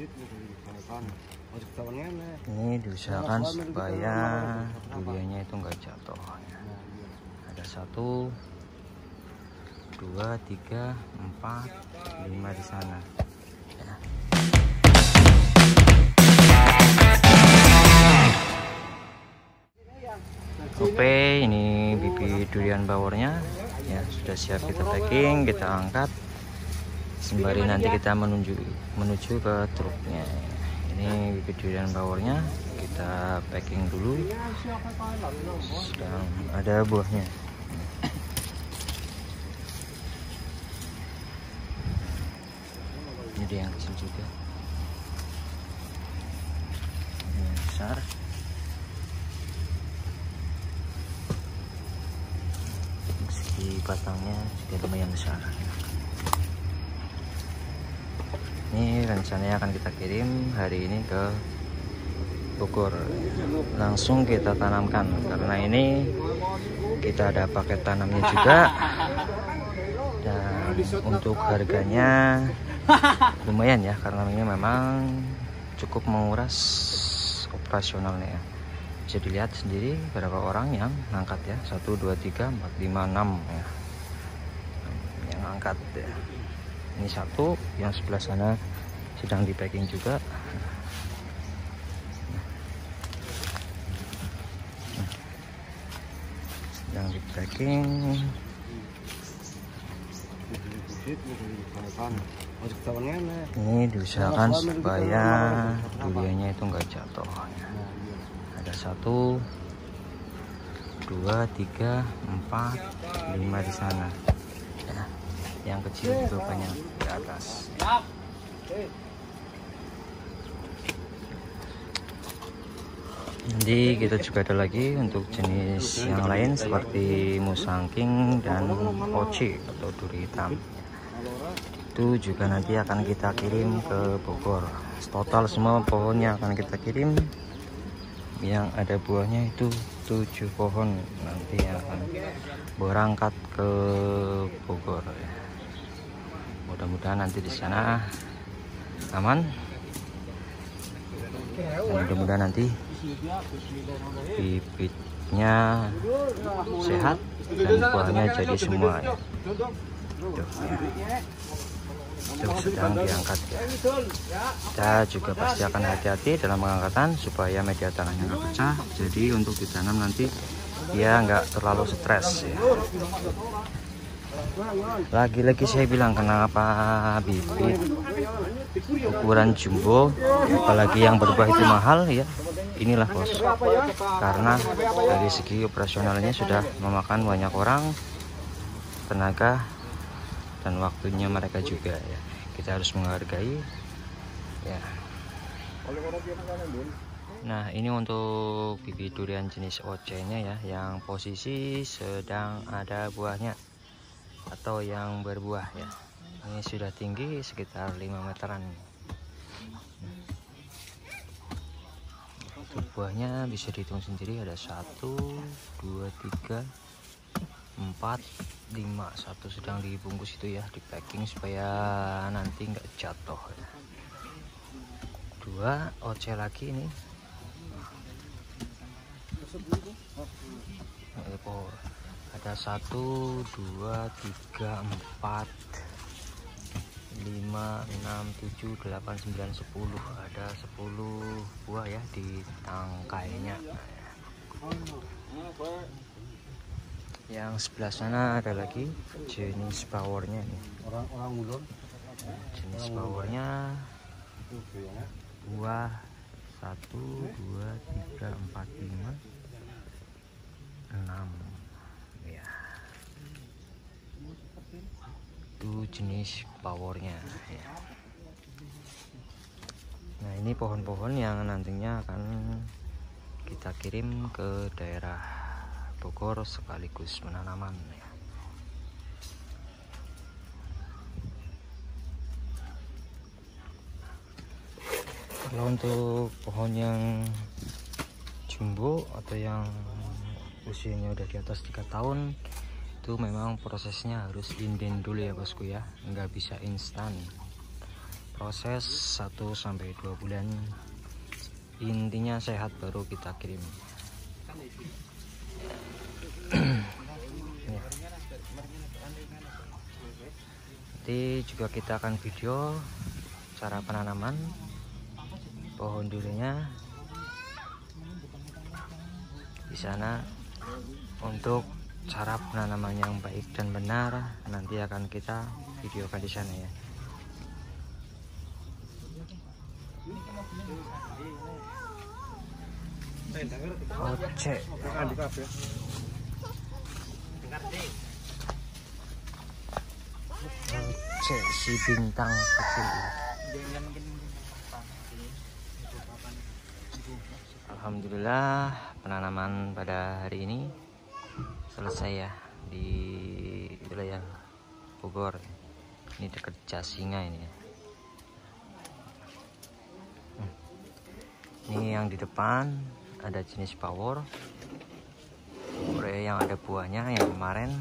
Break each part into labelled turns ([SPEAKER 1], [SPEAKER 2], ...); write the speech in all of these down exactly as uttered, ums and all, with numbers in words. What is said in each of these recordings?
[SPEAKER 1] Ini diusahakan supaya duriannya itu enggak jatuh ya. Ada satu, dua, tiga, empat, lima di sana ya. Oke, ini bibit durian bawornya ya, sudah siap kita packing, kita angkat sembari nanti kita menuju menuju ke truknya. Ini bibit durian bawornya kita packing dulu, sedang ada buahnya. Ini dia yang kecil juga, ini yang besar. Meski batangnya sudah lumayan besar. Ini rencananya akan kita kirim hari ini ke Bogor, langsung kita tanamkan karena ini kita ada paket tanamnya juga, dan untuk harganya lumayan ya, karena ini memang cukup menguras operasionalnya ya. Bisa dilihat sendiri berapa orang yang ngangkat ya, satu, dua, tiga, empat, lima, enam ya yang angkat ya. Ini satu, yang sebelah sana sedang di packing juga. Sedang di packing. Ini diusahakan supaya duriannya itu enggak jatuh ya. Ada satu, dua, tiga, empat, lima di sana ya. Yang kecil juga banyak di atas. Nanti kita juga ada lagi untuk jenis yang lain seperti musangking dan oce atau duri hitam. Itu juga nanti akan kita kirim ke Bogor. Total semua pohonnya akan kita kirim. Yang ada buahnya itu tujuh pohon nanti akan berangkat ke Bogor ya. Mudah-mudahan nanti di sana aman, dan mudah-mudahan nanti bibitnya sehat dan buahnya jadi semua ya. Tuh, ya. Tuh, sedang diangkat ya. Kita juga pasti akan hati-hati dalam pengangkatan supaya media tanahnya nggak pecah, jadi untuk ditanam nanti dia nggak terlalu stres ya. Lagi-lagi saya bilang, kenapa bibit ukuran jumbo apalagi yang berbuah itu mahal ya, inilah bos, karena dari segi operasionalnya sudah memakan banyak orang, tenaga dan waktunya mereka juga ya. Kita harus menghargai ya. Nah, ini untuk bibit durian jenis oce nya ya, yang posisi sedang ada buahnya atau yang berbuah ya. Ini sudah tinggi sekitar lima meteran. Untuk buahnya bisa dihitung sendiri, ada satu, dua, tiga, empat, lima. Satu sedang dibungkus itu ya, di packing supaya nanti nggak jatuh ya. Dua oce lagi ini. Ada satu, dua, tiga, empat, lima, enam, tujuh, delapan, sembilan, sepuluh. Ada sepuluh buah ya di tangkainya. Yang sebelah sana ada lagi jenis bawornya nih. Jenis bawornya buah satu, dua, tiga, empat, lima, enam. Ya, itu jenis bawornya ya. Nah, ini pohon-pohon yang nantinya akan kita kirim ke daerah Bogor sekaligus penanaman ya. Kalau untuk pohon yang jumbo atau yang usianya udah di atas tiga tahun, itu memang prosesnya harus inden dulu ya bosku ya, nggak bisa instan. proses satu sampai dua bulan, intinya sehat baru kita kirim. Nanti juga kita akan video cara penanaman pohon durinya di sana. Untuk cara penanaman yang baik dan benar nanti akan kita videokan di sana ya. Oce. Oce si bintang kecil. Alhamdulillah penanaman pada hari ini selesai ya di wilayah Bogor. Ini dekat Jasinga ini ya. Hmm. Ini yang di depan ada jenis Power. Yang ada buahnya yang kemarin.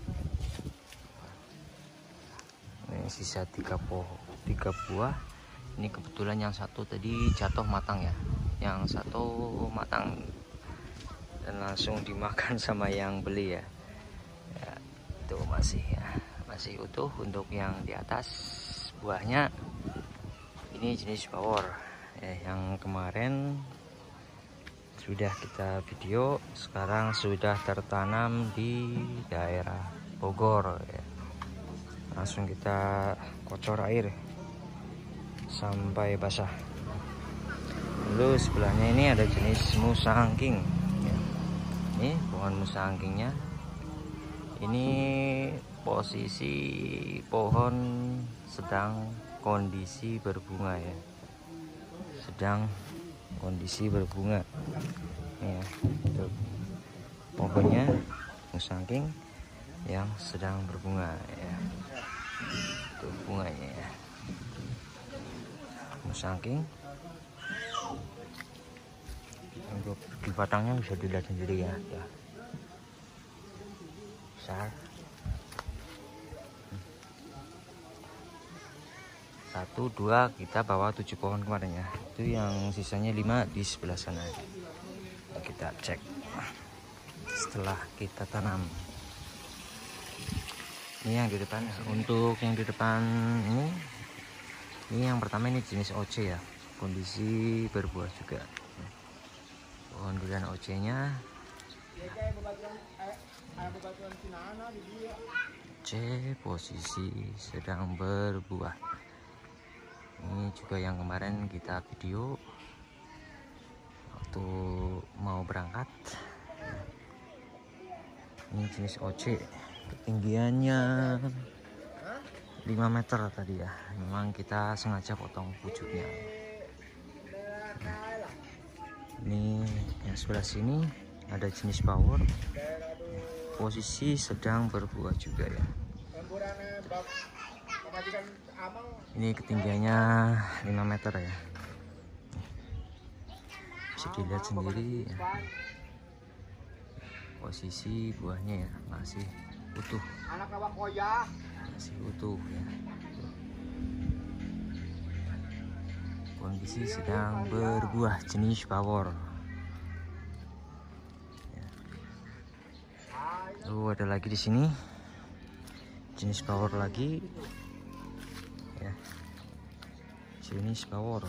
[SPEAKER 1] Ini sisa tiga pohon, tiga buah. Ini kebetulan yang satu tadi jatuh matang ya. Yang satu matang dan langsung dimakan sama yang beli ya. Ya itu masih ya, masih utuh. Untuk yang di atas buahnya ini jenis Power ya, yang kemarin sudah kita video, sekarang sudah tertanam di daerah Bogor ya. Langsung kita kocor air sampai basah. Lalu sebelahnya ini ada jenis musangking ya. Ini pohon musangkingnya. Ini posisi pohon sedang kondisi berbunga ya. Sedang kondisi berbunga ya. Itu pohonnya musangking yang sedang berbunga ya. Itu bunganya ya. Musangking. Untuk di batangnya bisa dilihat sendiri ya, ya. Besar. Satu dua kita bawa tujuh pohon kemarin ya. Itu yang sisanya lima di sebelah sana. Kita cek setelah kita tanam. Ini yang di depan. Untuk yang di depan ini, ini yang pertama ini jenis O C ya. Kondisi berbuah juga. Pohon durian O C-nya C, posisi sedang berbuah. Ini juga yang kemarin kita video waktu mau berangkat. Ini jenis O C, ketinggiannya lima meter tadi ya. Memang kita sengaja potong pucuknya. Ini yang sebelah sini ada jenis Power, posisi sedang berbuah juga ya. Ini ketinggiannya lima meter ya. Bisa dilihat sendiri ya. Posisi buahnya ya masih utuh, masih utuh ya. Kondisi sedang berbuah jenis Power ya. Lalu ada lagi di sini jenis Power lagi ya, jenis Power.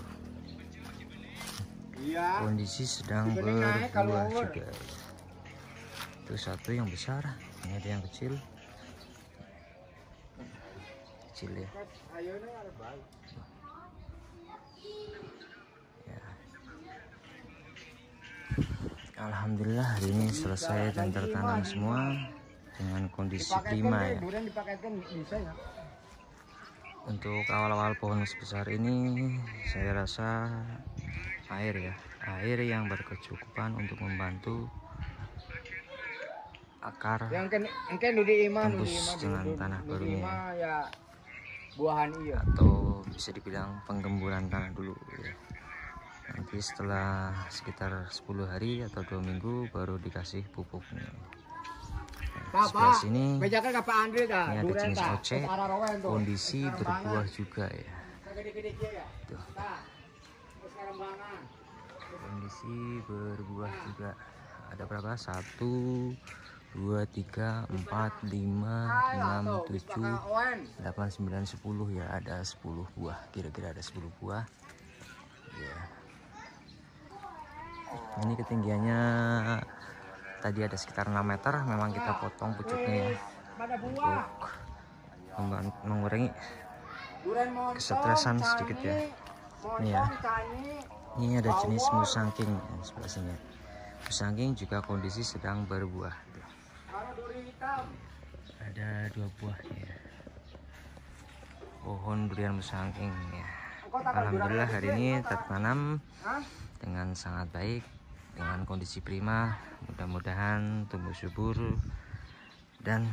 [SPEAKER 1] Kondisi sedang berbuah juga. Itu satu yang besar, ini ada yang kecil, kecil ya. Ya. Alhamdulillah hari ini selesai dan tertanam semua dengan kondisi prima ya. Untuk awal-awal pohon sebesar ini saya rasa air ya, air yang berkecukupan untuk membantu akar tembus dengan tanah barunya, atau bisa dibilang penggemburan tanah dulu ya. Nanti setelah sekitar sepuluh hari atau dua minggu baru dikasih pupuknya. Nah, sebelah sini ini ada jenis O C, kondisi berbuah juga ya. Tuh. Kondisi berbuah juga. Ada berapa? Satu, dua, tiga, empat, lima, enam, tujuh, delapan, sembilan, sepuluh ya. Ada sepuluh buah. Kira-kira ada sepuluh buah. Ya. Ini ketinggiannya tadi ada sekitar enam meter. Memang kita potong pucuknya ya, untuk mengurangi kesetresan sedikit ya. Ini ya. Ini ada jenis musangking ya, sebelah sini. Musangking juga kondisi sedang berbuah. Tuh. Ada dua buah ya. Pohon durian musangking ya. Alhamdulillah hari ini tertanam dengan sangat baik, dengan kondisi prima. Mudah-mudahan tumbuh subur, dan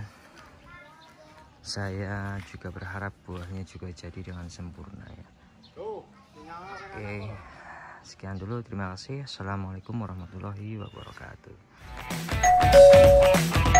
[SPEAKER 1] saya juga berharap buahnya juga jadi dengan sempurna ya. Oke, sekian dulu, terima kasih. Assalamualaikum warahmatullahi wabarakatuh.